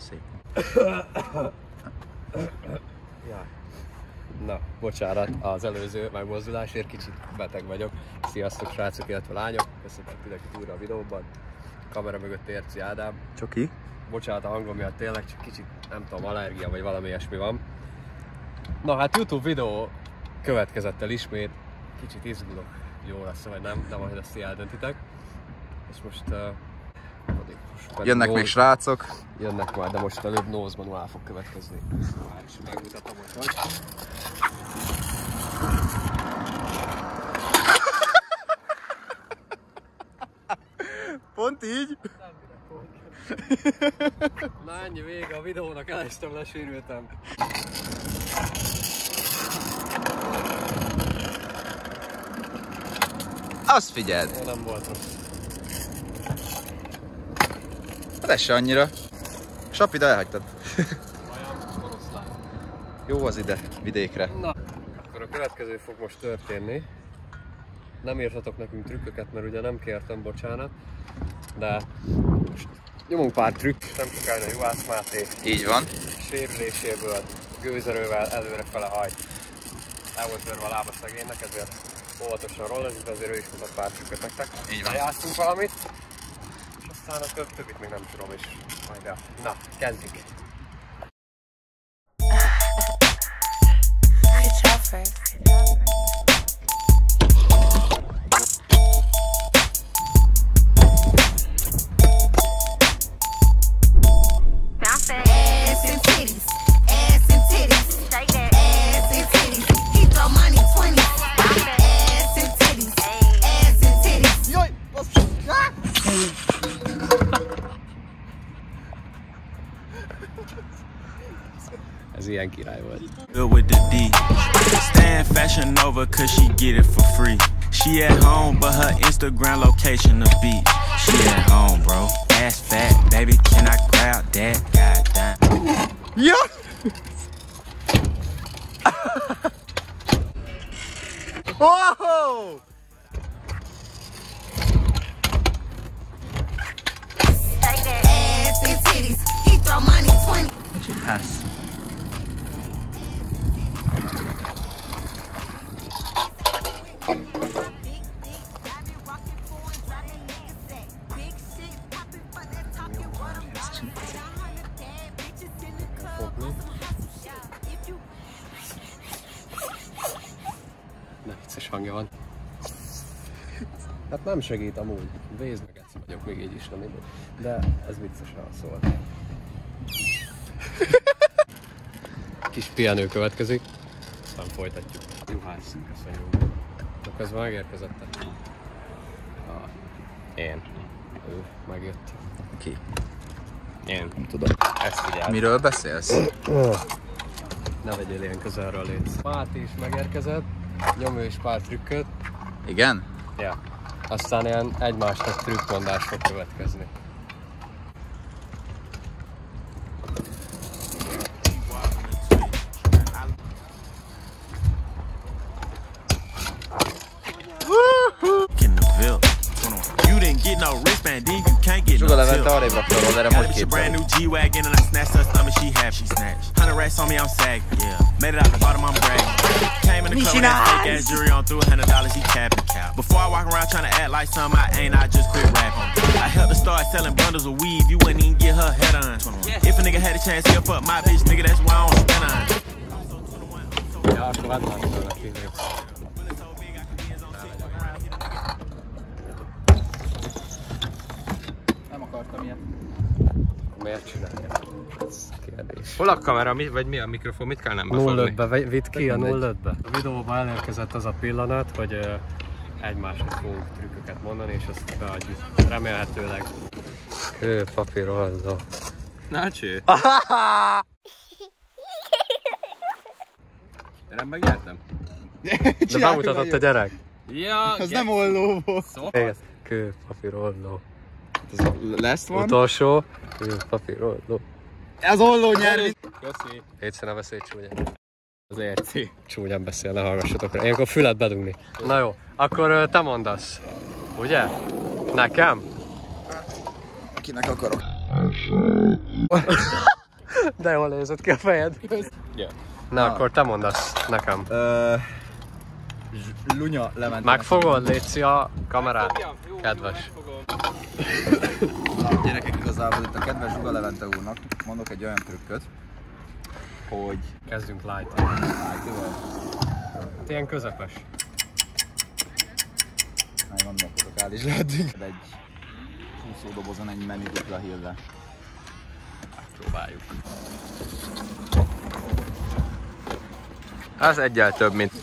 Szép. Ja. Na, bocsánat, az előző megmozdulásért kicsit beteg vagyok. Sziasztok srácok, illetve lányok. Köszönöm mindenkit újra a videóban. Kamera mögött Érci Ádám. Csoki? Bocsánat a hangom miatt, tényleg csak kicsit, nem tudom, allergia vagy valami ilyesmi van. Na hát YouTube videó következett el ismét. Kicsit izgulok, jó lesz vagy nem, de majd ezt eldöntitek. És most jönnek még srácok. Jönnek már, de most előbb nose manuál fog következni. Már is megmutatom, hogy hogy. Pont így? Na ennyi, vége a videónak, elestem, lesérültem. Azt figyeld! Nem volt rossz. Hát ez se annyira. Sapi, de elhagytad. Jó az ide, vidékre. Na, akkor a következő fog most történni. Nem írtatok nekünk trükköket, mert ugye nem kértem, bocsánat. De most nyomunk pár trükk, nem sokáig a Juhász Máté. Így van. Sérüléséből gőzerővel előrefele hajt. El volt törve a lába szegénynek, ezért óvatosan rollozik, de azért ő is mutat pár trükköt nektek. Így van. Játszunk valamit, és aztán a többit még nem tudom is. Majd el. Na, kezdjük! Ez ilyen király volt. With the D. Stand Fashion Nova cause she get it for free. She at home but her Instagram location the beach. She at home, bro. Ass fat, baby, can I grab that? Goddamn. Ja! Wow! Pass. Ne vicces hangja van. Hát nem segít amúgy. Vézd meg, egyszer vagyok, még így is nem mindegy. De ez viccesen szól. Kis pihenő következik, aztán folytatjuk. Juhász, köszönjük. A közben megérkezett. Én. Ő megjött. Ki? Én. Nem tudom. Ezt figyelj. Miről beszélsz? Ne vegyél ilyen közelről, létsz. Máté is megérkezett, nyomja is pár trükköt. Igen? Ja. Aztán ilyen egymásnak trükkmondás fog következni. Sugar Levente arrébb rakta a rollerre, most képzel. brand new G-Wagon and I snatched her stomach, she happy, she snatched. 100 racks on me, I'm sagging, yeah. Made it out the bottom, I'm bragging. Came in the club with that fake ass jewelry on, threw $100, he capping cow. Before I walk around trying to act like something I ain't, I just quit rapping. I helped her start selling bundles of weave, you wouldn't even get her head on. If a nigga had a chance, he'll fuck my bitch, nigga, that's why I don't spend on. Ja, akkor látnánk kívül. Nem akartam ilyet. Miért csinálja? Ez kérdés. Hol a kamera, vagy mi a mikrofon, mit kell nem befogni? 05-be, vidd ki a 05-be. A videóban elérkezett az a pillanat, hogy egymáshoz fogunk trükköket mondani, és azt beadjuk. Remélhetőleg. Kő, papír, oldal. Nácsi! Nem megnyertem? De bemutatott a gyerek. Ja, Ez nem olló volt. Szóval? Kő, papír, oldal. Lesz van? Utolsó. Kő, papír, oldal. Ez olló nyervi. köszi. Légy ne beszélj csúnyán. Az Érci. Csúnyán beszél, ne hallgassatok rá. Ilyenkor fület bedugni. Na jó, akkor te mondasz. Ugye? Nekem? Kinek akarok? De jól nézett ki a fejed. Yeah. Na, akkor te mondasz nekem. Lunya Levente. Megfogod, létszi a kamerát? Kedves. Gyerekek, igazából itt a kedves Zsuga Levente úrnak mondok egy olyan trükköt, hogy... Kezdjünk light. Ilyen közepes. Már gondolkodok, áll is lehetünk. Egy úszódobozon egy menü dupla hill-le. Próbáljuk. Az egyel több, mint...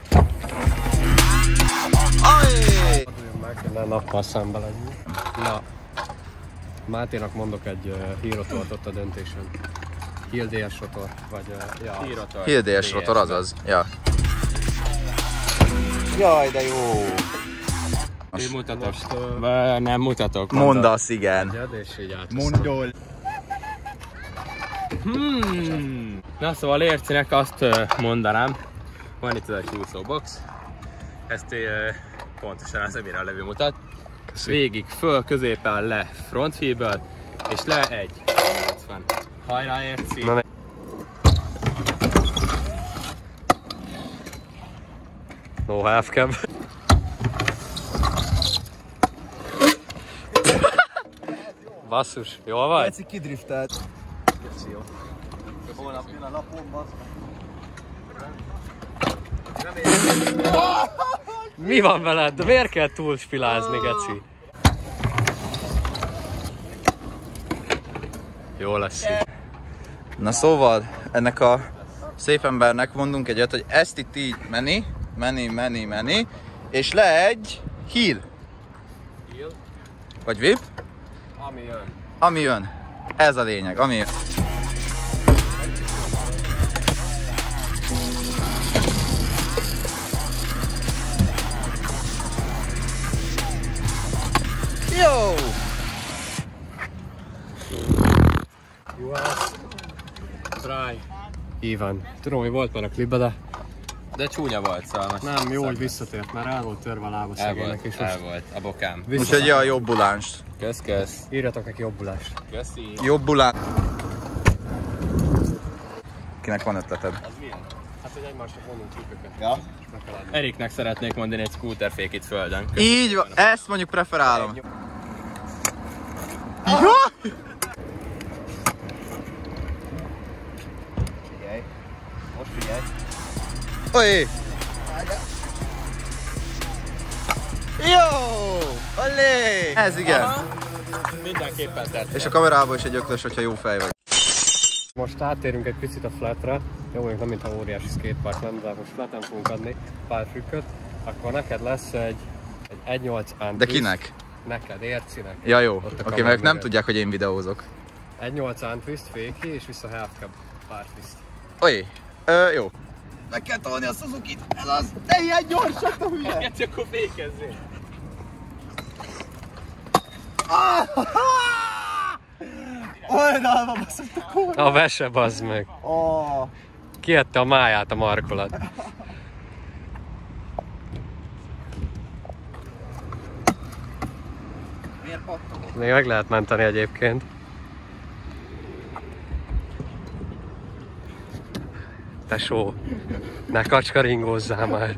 Ajj! Meg, ne nappal szembe legyünk. Na, Máténak mondok egy hírotor ott a döntésen. Hill DS rotor, vagy ja. Hírotor. Hill DS rotor, azaz. Ja. Jaj, de jó! Én mutatok. Most, Nem mutatok. Mondasz, igen. Gyed, és így át. Mondjól! Na szóval Ércinek azt mondanám, van itt egy úszóbox, ezt pontosan az amire a levő mutat. Végig, föl, középen, le, front wheelből, és le egy 80. Hajrá Érci! Na, no half cab. Basszus, jól vagy? Geci kidriftelt. Geci, jó. Holnap jön a napomba. Mi van veled? De miért kell túlspilázni, geci? Jó lesz így. Na szóval, ennek a szép embernek mondunk egyet, hogy ezt itt így menni, és le egy hill. Hill? Vagy whip, Ami jön. ami jön. Ez a lényeg, ami jön. Jó! Try. Ivan. Tudom, hogy volt már a klipbe, de De csúnya volt, szóval most nem, jó, hogy visszatért, mert el volt törve a lába el szegénynek, volt, és el most volt a bokám. Úgyhogy a jobbulást. Kösz. írjatok neki jobbulást. Köszi. Jobbulás. Kinek van ötleted? Az milyen? Hát, hogy egymásnak mondunk trükköket. Ja. Eriknek szeretnék mondani egy scooterfék itt földön. Így van, ezt mondjuk preferálom. Figyelj. Most figyelj. Oé! Jó! Olé! Ez igen. Mindenképpen tett. És a kamerában is egy öklös, hogyha jó fej vagy. Most átérünk egy picit a flatre. Jó, mondjuk nem mintha óriási skatepark lenne, de most flaten fogunk adni pár trükköt. Akkor neked lesz egy 1.8 antwist. De kinek? Neked, Ércinek. Ja jó, Ott a oké, kamera mert nem mögött. tudják, hogy én videózok. 1.8 antwist, féki, és vissza half cab pár twist. Oé, jó. Meg kell tolni a Suzuki-t, ez az! Ne ilyen gyorsan, te hülye! Csak akkor fékezzél. Oldalba baszott a kurva! A vese, bazd meg. Oh. Kiette a máját a markolat. Miért pattogok? Még meg lehet menteni egyébként. Tesó, ne kacskaringózzál már.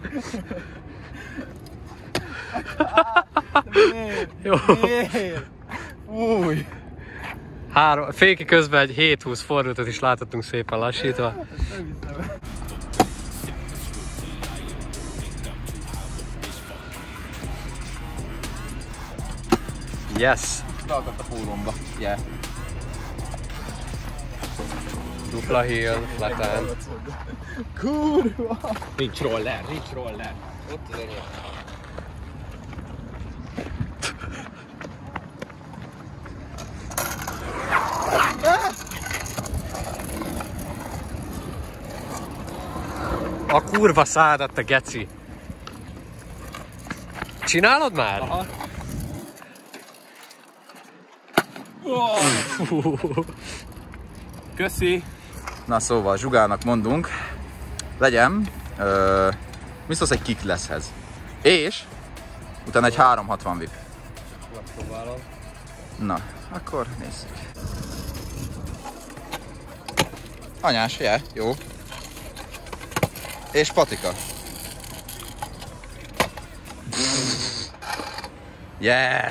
Jó. Miért? Új! Féki közben egy 7-20 fordulatot is láthatunk szépen lassítva. Yes! Beakadt a fórumba. Yeah. Dupla hill, flaten. Kurva! Ridge roller. Ott az enyém. A kurva szádat, te geci! Csinálod már? Aha. Köszi. Na szóval, Zsugának mondunk, legyen, mi szólsz egy kicklesshez? És utána egy 360 whip. Megpróbálom. Na, akkor nézzük. Anyás, jó. És patika. Yes!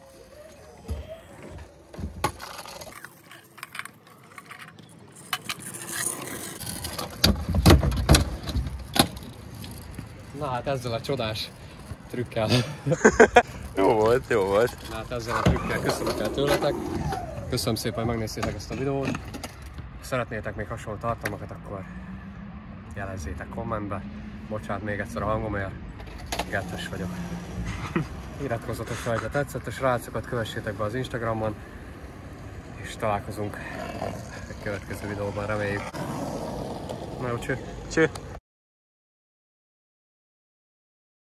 Na hát ezzel a csodás trükkel. Jó volt, jó volt. Na hát ezzel a trükkel köszönök el tőletek. Köszönöm szépen, hogy megnéztétek ezt a videót. Ha szeretnétek még hasonló tartalmakat, akkor jelezzétek kommentbe. Bocsánat még egyszer a hangomért. Gettes vagyok. Iratkozzatok fel, ha tetszett, a srácokat kövessétek be az Instagramon. És találkozunk a következő videóban, reméljük. Na jó, cső! Cső!